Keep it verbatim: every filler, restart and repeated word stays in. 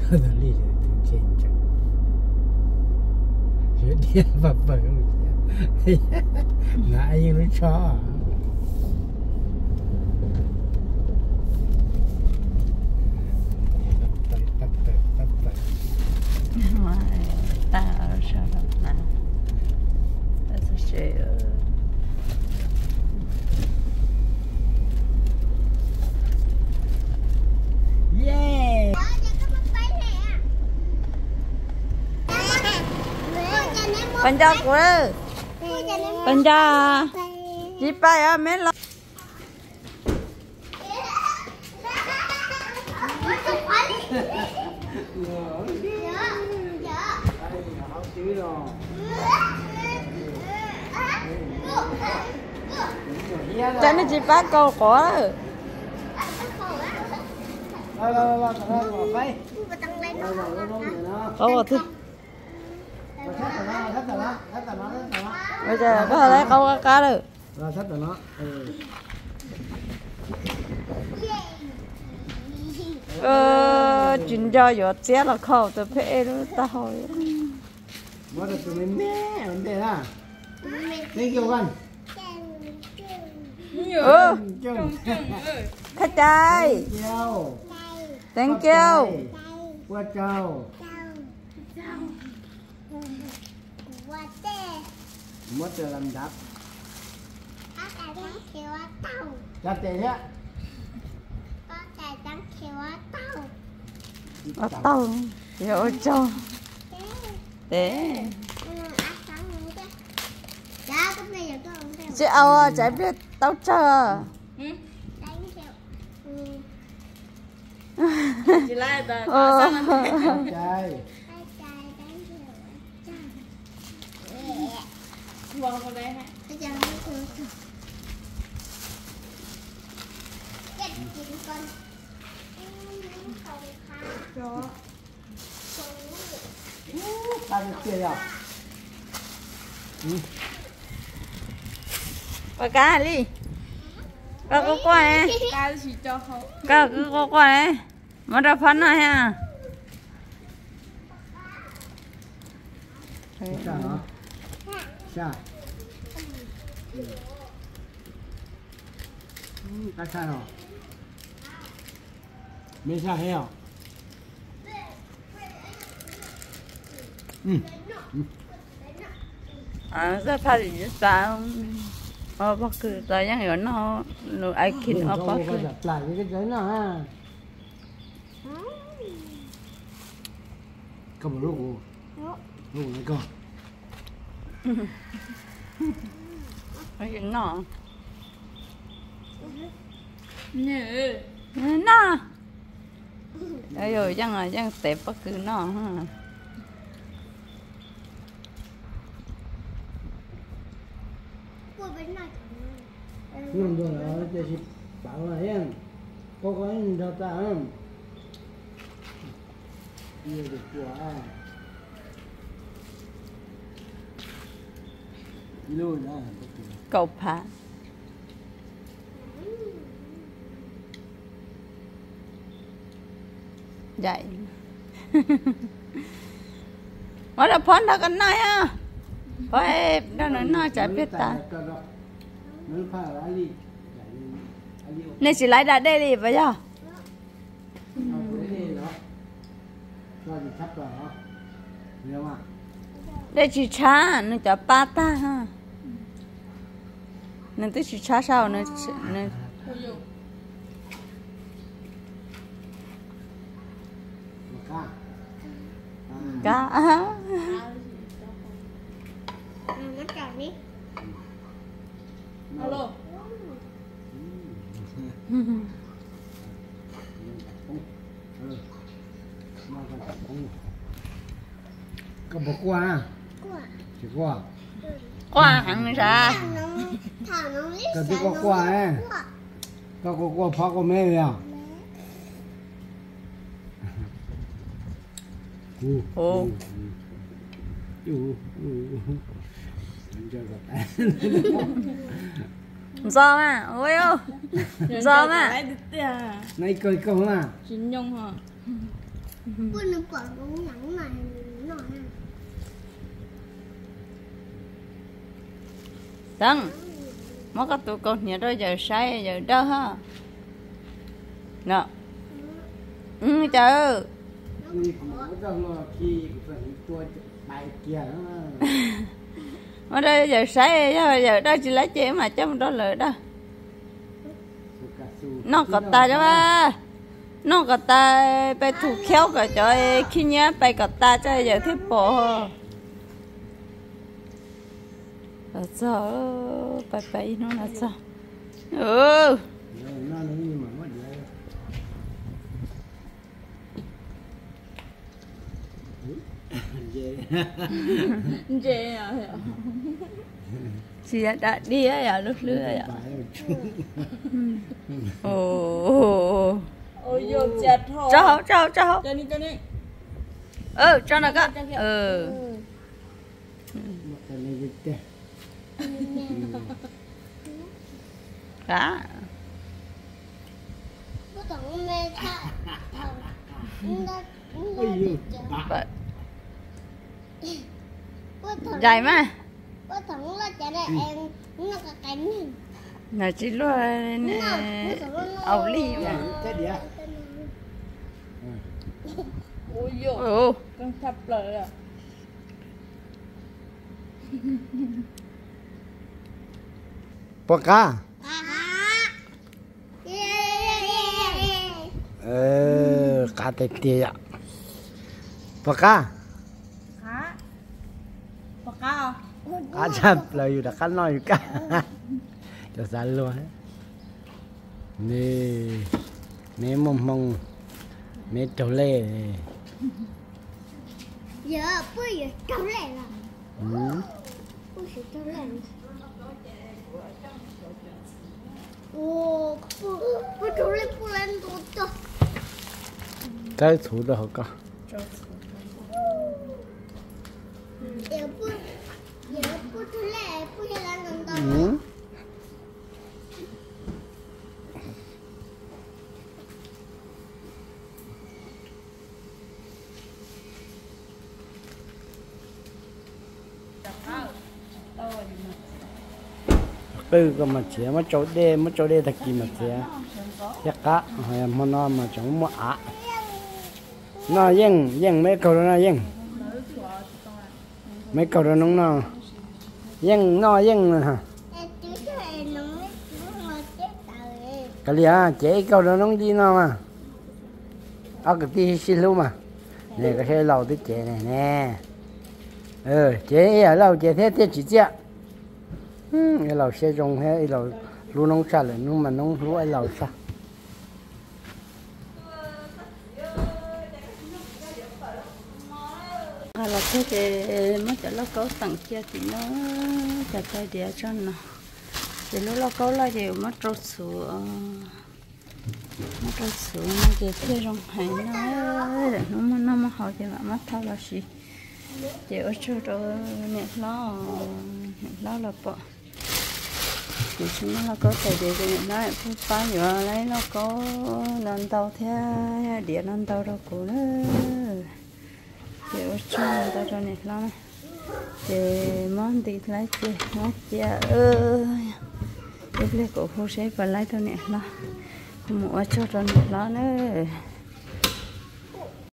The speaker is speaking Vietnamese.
他的力气挺坚强，是电把本有钱，哪有人吵啊？ 大二十了，那这是谁？ 耶！ Bên cho của bên cho chị bay ở mấy lần cho nó chị bắt câu của câu thứ bây giờ có thể lấy câu cá được rồi thắt rồi nó ừ. ờ chuyện cho vô chết là khâu từ phê nó ta hồi mất được tụi mình mẹ vấn đề là thank you con ừ khách trai thank you qua chào mất rồi làm đáp chặt tiền nhé ở tàu vô cho để chị ao chạy biết tao chờ chị lại tờ trai vâng con đây hả ta được tiền rồi bà cá đi bà có qua nè ta chỉ cho không bà cứ có qua nè mà ra phân rồi ha sao hả sao ta sao rồi mấy sao hay không ừ à rất phải gì sao ờ bác cứ tại những người nó nó ai kín ở bác cứ đặt lại cái giấy nào ha cầm một lúc lúc này con cái nó nhớ nó rồi chẳng là chẳng tẹp bác cứ nó ha nhưng rồi nó chỉ bảo là hen có có nhìn cho ta không nhiều được quá luôn đó cầu phá vậy mà đã phun ra cái này á phải đó là nó chả biết ta nên chỉ lấy ra đây đi bây giờ đây chỉ cha nó chả ba ta ha nên tôi chỉ cha sao nó nó cá alo có một qua chỉ qua qua hẳn ra cái gì có qua ấy có có qua phá có mẹ à ồ sao mà ôi ô sao mà lại được tiền này cười câu mà chín nhung hả bữa nó còn cũng nhẫn này nó Đăng mất cái tụ con nhà đó giờ sai giờ đâu ha nè ừ chờ Khi có trong nó khi phần tua bài kia nó ở đây giờ sai giờ đó chỉ lấy chế mà chấm đó lợi đó nó có ta chứ ba nó có taไปถูกเขี้ยวกับจอยขี้เนี้ยไปกับตาจะอย่าที่ปอแล้วจ้าไปไปนู่นนะจ้าเออ nó nó như mà mất vậy Dê à? chị đã đi á à lúc lứa à ồ Ôi dồi chặt thôi. cho cho cho Cho đi cho đi. ừ cho nó cái ừ cái này cái cá bữa tổng mê sao ôi vậy bữa tổng dài mà bữa tổng là chả đây em nó có cánh là chỉ luôn ẩu ly mà cái gì á Ôi dồi. ừ Con thập lợi à. bò cá à ờ cá tê tê ạ bò cá Hả? Bò cá à? cá chập làอยู่đã cá nói cá cho ra luôn á nè nè mông mông nè trâu lê giờ bữa giờ trâu lẹ là ừ. bữa giờ trâu lẹ ô bữa bữa trâu lẹ bữa lên tốt tốt cái thủ đó họ có giờ bữa giờ bữa trâu lẹ bữa giờ lên gần đó ừ. tư có mà chế mà chỗ đê mà chỗ đê thật gì mà chế chắc cá hay mà nó mà chẳng mua ạ nó yên yên mấy câu đó nó yên mấy câu đó nó nó yên nó yên nè hả em chú cho em nó mới nó mà chết đời cái gì à chế câu đó nó gì nó mà ở cái tí xin luôn mà này cái xe lầu tí chế này nè ừ chế ở lâu chế thế thế chỉ chế cái lầu xe rong hay cái lầu luôn nông sản là nhưng mà nông lúa cái lầu sao à là thế thì mới cho nó có tặng kia thì nó chả tay đĩa cho nó thì lúc nó có là gì mất trâu sữa mất trâu sữa nó chỉ thế rong hay nó nó mà nó mà họ thì mà mất thao là gì chỉ ở chỗ đó nè nó nó là bỏ thì chúng nó có thể để cho nó phải phá nhựa lấy nó có lần tàu theo điện lần tàu đâu cũng nữa thì ở chỗ đó cho nè nó thì món thì lấy chị món chả ơi cái lấy cổ phố sẽ phải lấy thôi nè nó không mua cho cho nè nó nữa